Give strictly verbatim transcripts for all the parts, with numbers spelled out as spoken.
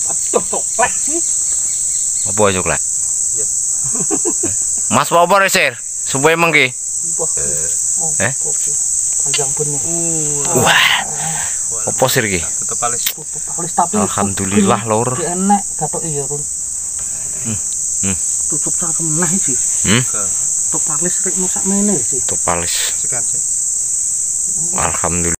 Aduh, coklek sih. Apa coklek? Iya. Mas apa resir? Suwe mengki. Eh? Panjang bener. Wah. Apa sir iki? Tutup alis. Tutup alis tapi alhamdulillah lur. Enak gatok iya, Run. Hmm. Hmm. Tutup cangkem nah iki. Hmm. Tutup alis rek sak mene sih. Tutup alis. Sekan sih. Alhamdulillah.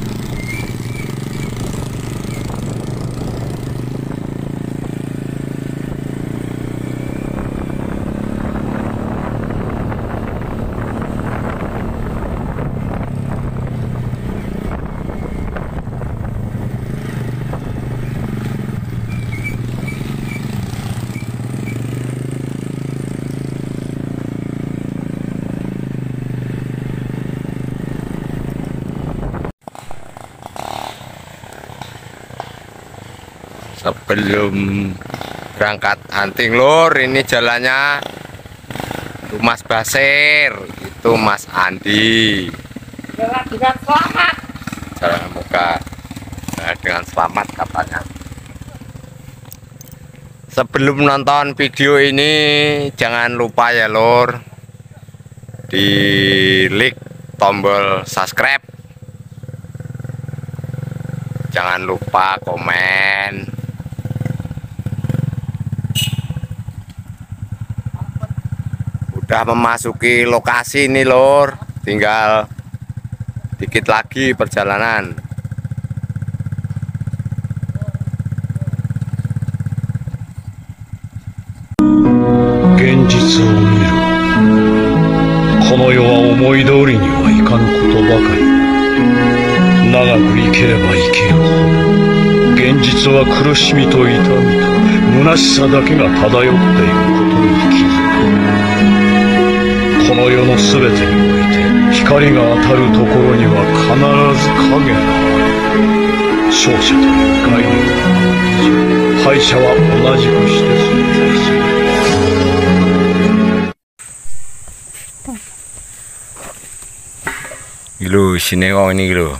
Sebelum berangkat hunting lur, ini jalannya itu Mas Basir, itu Mas Andi. Jalan dengan selamat. Jalan muka nah, dengan selamat katanya. Sebelum nonton video ini jangan lupa ya lur, di klik tombol subscribe, jangan lupa komen. Udah memasuki lokasi ini lor, tinggal dikit lagi perjalanan. Genjitsuを見ろ。この世は思い通りにはいかぬことばかり。長く生ければ生きるほど、現実は苦しみと痛みと虚しさだけが漂っていくことに気づく。この世のすべてにおいて光が当たるところには必ず影がある。勝者という概念は敗者は同じくして存在する。 Lho, sini kok ini lho.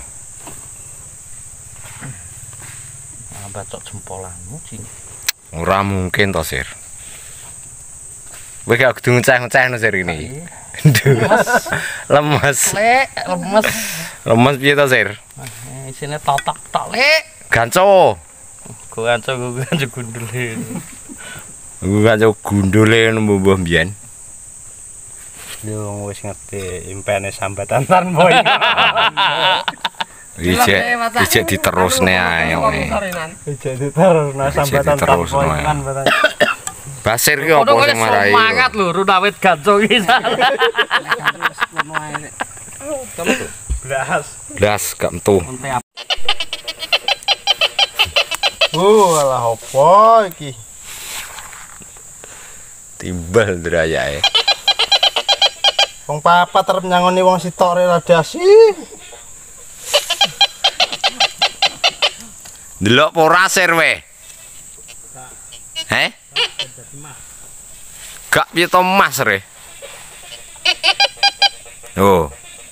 Ah, bacok jempolanmu, Cing. Ora mungkin to, Sir. Kowe gak kudu ngeceh-ngeceh no Sir ini. Lemes. Lek, lemes. Lemes piye to, Sir? Eh, isine totok tok, Lek. Ganco. Go ganco, go ganco gundule. Gue ganco gundule mbah mbiyen. Yo wis ngerti impene sambatan tan boy. Ijek ijek diterusne ae ngene. Ijek diterusne sambatan tan boy kan badan. Basir ki opo sing marai? Semangat lho runawit ganco iki. Kamu tuh. Blas. Blas gak metu. Oh, alah opo iki? Timbal drayae. Wong papat arep nyangoni wong sitok radiasi. Delok ora Sir we? Heh? Gak piye to Mas re? Oh.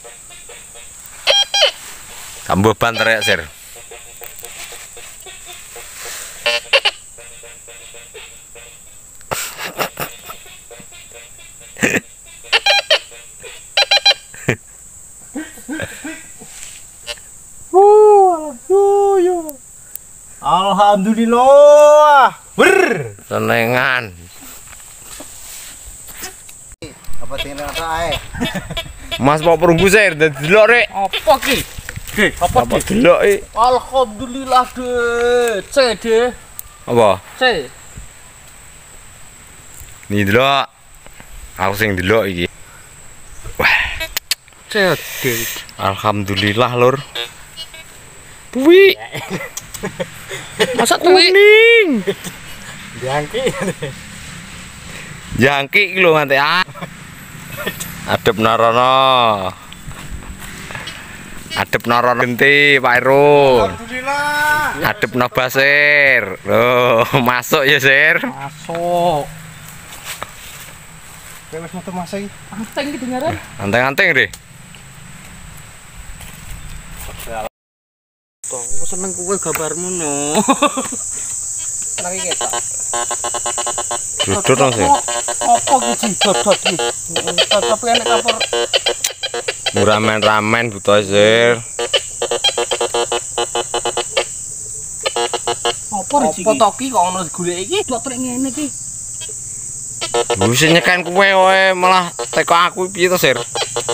Tambah banter ya Sir. Alhamdulillah. Ber. Senengan. Apa tinggal ae? Mas mau perunggu Sir, dadi delok rek. Apa ki? Dek, apa Apa delok iki? Alhamdulillah deh. C deh. Apa? C. Nih delok. Aku sing delok iki. Wah, C deh. alhamdulillah lur. Tuwi. Masa kuning? Jangki. Jangki iki lho nganti ah. Adep narono. Adep narono genti Pak Irun. Alhamdulillah. Adep no Basir. Loh, masuk ya Sir. Masuk. Kowe wis metu masuk iki. Anteng iki dengaran. Anteng-anteng deh. Aku seneng kowe gambarmu no. lagi ketok. Dodot dong sir. Apa iki dodot iki? Cocok nek kapur. Ramen-ramen buta sir. Apa iki? Apa toki kok ono golek iki dotrek ngene iki. Wis nyeken kowe wae malah teko aku piye to sir?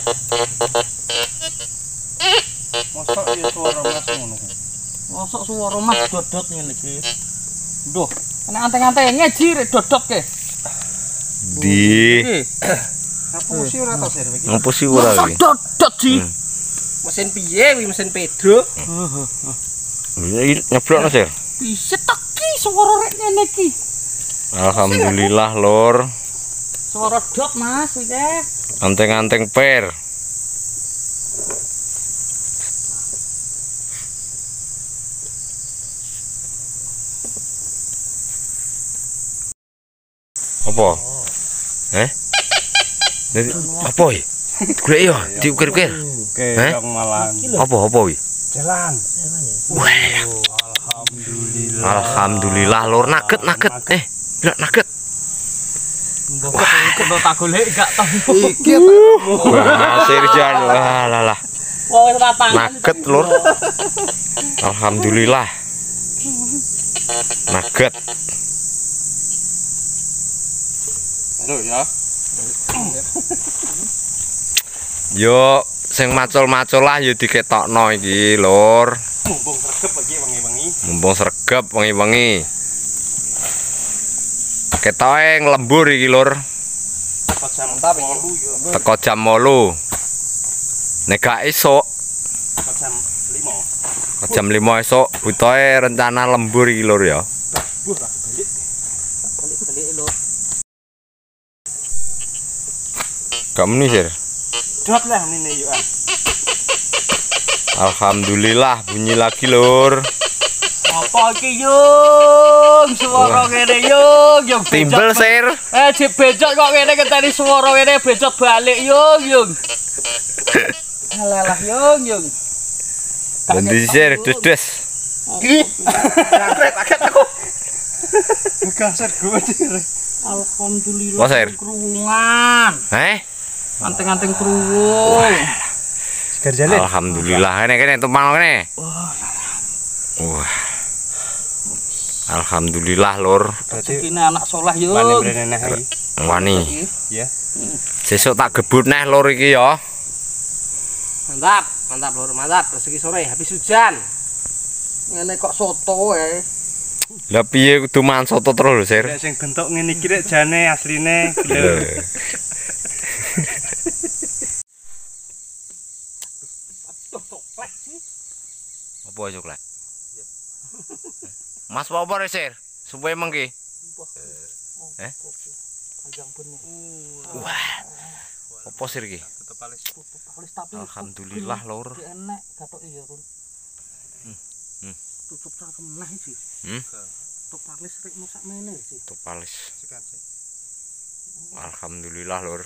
Mosok ya suara mas ngono. Mosok suara mas dodot ngene iki. Duh, nek anteng-anteng ngeji rek dodot ke. Di Ngapusi ora to sir iki? ngopo sih ora iki? Dodot ji. Mesin piye wi mesin Pedro? Iki nyeblokno sir. Bisa teki suara rek ngene iki. Alhamdulillah lur. Suara dot Mas iki. Anteng-anteng per. Apa? Eh? Dari apa iki? Golek yo, diukir-ukir. Oke, yang malang. Apa apa iki? Jalan. Alhamdulillah. Alhamdulillah lur naget naget. Eh, lho naget. Mbok kok tak golek gak tahu. Iki Wah, Sirjan. Wah, lah lah. Wong wis lapangan. Naget lur. Alhamdulillah. Naget. Halo ya. Yo sing macul-macul lah yo diketokno iki lur. Mumpung sregep iki wengi-wengi. Mumpung sregep wengi-wengi. Ketoke nglembur iki lur. Teko jam wolu yo. Teko jam wolu. Nek gak esuk, Teko jam lima. teko jam lima esuk butoe rencana lembur iki lur ya. Buh, tak balik. Balik-balik lho. Gak meni sir. Dot lah ngene yo. Alhamdulillah bunyi lagi lur. Apa iki yung? Suara ngene yung, yung Timbel sir. Eh dibejot kok ngene keteni suara ngene bejot balik yung, yung. Alah yung, yung. Endi sir dedes. Iki. Kaget kaget aku. Gak sergo iki. Alhamdulillah. Wah, Sir. Krungan. Eh? Anteng-anteng kruwung. Segar jale. Alhamdulillah kene kene tumpang kene. Wah. Alhamdulillah lur. Iki anak soleh yung. Wani mrene neh iki. Wani. Ya. Sesuk tak gebut neh lur iki ya. Mantap, mantap lur, mantap. Rezeki sore habis hujan. Ngene kok soto wae. Lah piye kudu mangan soto terus lho, Sir? Nek sing bentuk ngene iki rek jane asline lho. Apa coklat? Mas apa rek, Sir? Suwe mengki. Eh? Panjang bener. Wah. Apa Sir iki? Tutup alis, tutup alis tapi Alhamdulillah lur. enak katoke ya, Run. Hmm. Hmm. Tutup cangkem nah iki. Hmm. Tutup alis rek musak mene sih. Tutup alis. Sekan sih. Alhamdulillah lur.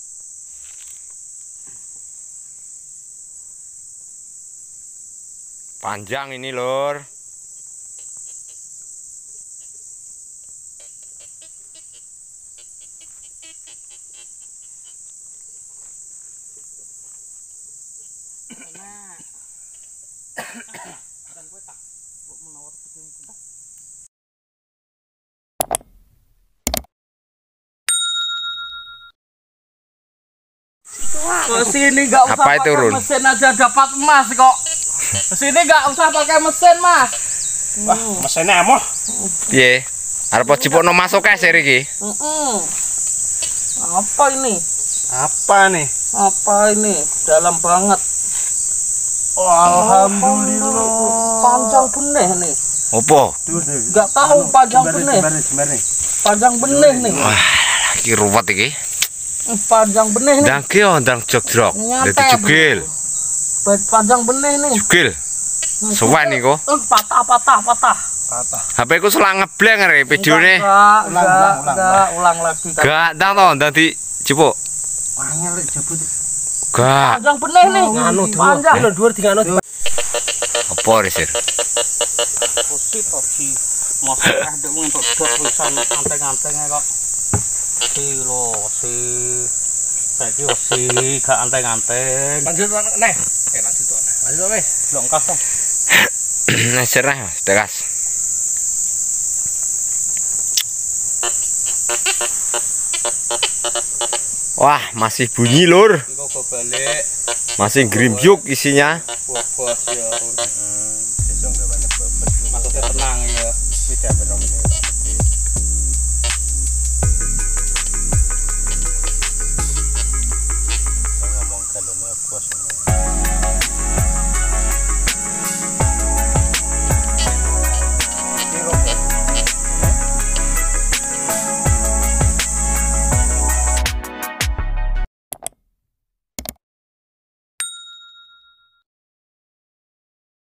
Panjang ini lur. Enak. Dan kowe tak kok menawar bikin kita. Ke sini enggak usah Apa itu, pakai Run? mesin aja dapat emas kok. Ke sini enggak usah pakai mesin, Mas. Wah, mesene amoh. Piye? Arep jipukno masuk kae Sir iki. Heeh. Apa ini? Apa nih? Apa ini? Dalam banget. Alhamdulillah. Panjang benih nih. Opo? Enggak tahu panjang benih. Panjang benih nih. Wah, iki ruwet iki. Panjang benih nih. Ndang ki yo ndang jog-jog. Dadi Nyantai, jugil. Panjang benih nih. Jugil. Suwen iku. Eh, patah patah patah. Patah. H P ku selang ngebleng rek videone. Enggak, Ulang, enggak, ulang, ulang, enggak, ulang lagi. Gak ndang to ndang di jipuk. Angel lek jebut. Gak. Panjang benih nih. Panjang. Dhuwur tiga anu. Apa rek Sir? Posit oji. Mosok ah ndek mung entuk dot pisan anteng-antenge kok. Si lo si saiki wis si gak anteng-anteng. Lanjut neh. Eh lanjut neh. Lanjut weh, delok engkas to. Nah, cerah, tegas. Wah, masih bunyi, Lur. Iku go balik. Masih grimbyuk isinya. Bobos ya. Heeh. Besok gawane bobos. Maksudnya tenang ya. Tidak benar.